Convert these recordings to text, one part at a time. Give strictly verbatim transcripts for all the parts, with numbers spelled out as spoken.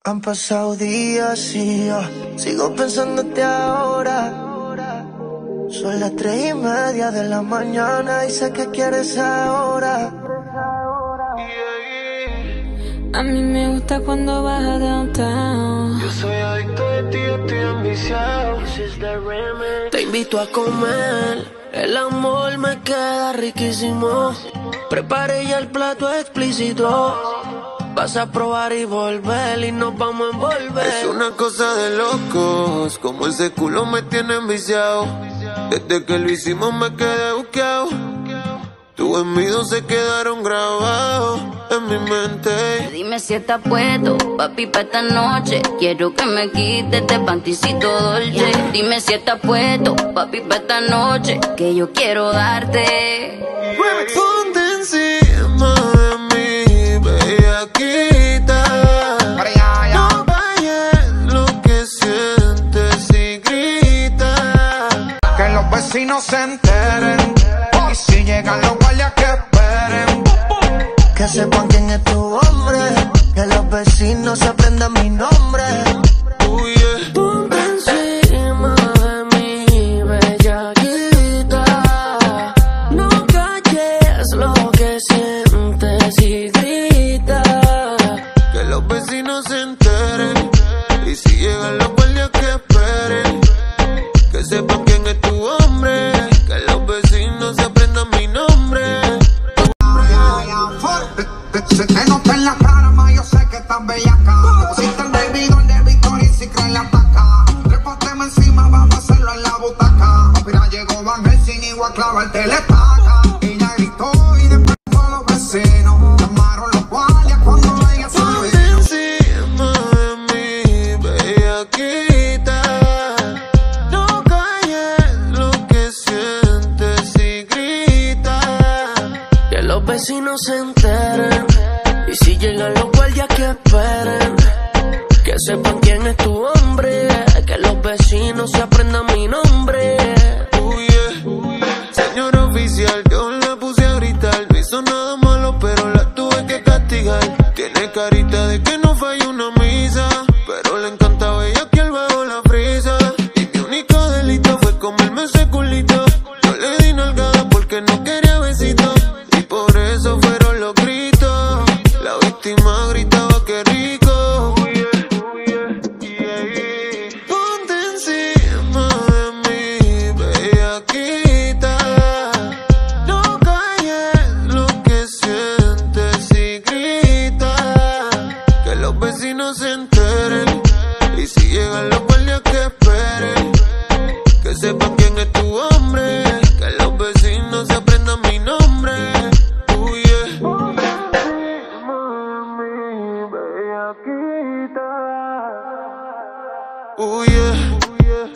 Han pasado días y yo sigo pensándote ahora. Son las tres y media de la mañana y sé que quieres ahora. A mí me gusta cuando vas a downtown. Yo soy adicto de ti, yo estoy ambiciado. Te invito a comer, el amor me queda riquísimo. Preparé ya el plato explícito. Vas a probar y volver y nos vamos a envolver. Es una cosa de locos, como ese culo me tiene enviciado. Desde que lo hicimos me quedé buqueado. Tus envidios se quedaron grabados en mi mente. Dime si estás puesto, papi, pa' esta noche. Quiero que me quites este panticito dolce. Dime si estás puesto, papi, pa' esta noche, que yo quiero darte. Ponte encima de mí, bellaquita. No calles lo que sientes y grita. Que los vecinos se enteren. Y si llegan los guardias que esperen. Que sepan quién es tu hombre. Que los vecinos aprendan mi nombre. Oh, yeah. Ponte encima de mí, bellaquita. No calles lo que sientes y grita. Que los vecinos se enteren. Y si llegan los guardias que esperen. Que sepan quién es tu hombre. Que los vecinos aprendan mi nombre. Se te nota en la cara, ma, yo sé que estás bellaca. Te pusiste el baby doll de Victoria y si creen la ataca. Trépateme encima, vamos a hacerlo en la butaca. Mira, llegó Van Helsing y voy a clavarte la estaca. Ella gritó y después todos los vecinos llamaron los guardias cuando ella se Ponte encima de mí, bellaquita. No calles lo que sientes y grita. Que los vecinos se enteren. Y si llegan los guardias que esperen. Que sepan quién es tu hombre. Que los vecinos se aprendan mi nombre. Oh, yeah. Señor oficial, yo la puse a gritar. No hizo nada malo, pero la tuve que castigar. Tiene carita de que no falla una misa, pero le encanta bellaquear bajo la frisa. Y mi único delito fue comerme ese culito. Yo le di nalgada porque no quería besito. Y por eso fueron los gritos. La víctima gritaba que rico. Ponte encima de mí, bellaquita. No calles lo que sientes y grita. Que los vecinos se enteren. Y si llegan los guardias que esperen. Que sepan quién es tu hombre. Que los vecinos aprendan mi nombre. Oh, yeah. Oh, yeah.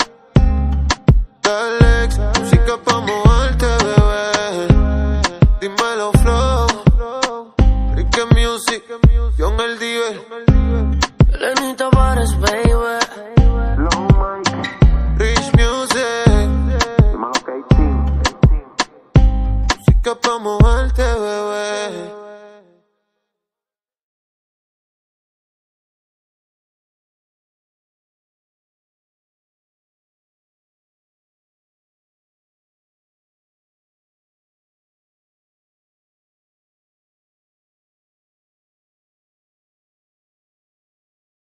Alex, música pa' moverte, bebé. Dímelo, flow. Ricky Music, John el Diver. Lenita Pares, baby.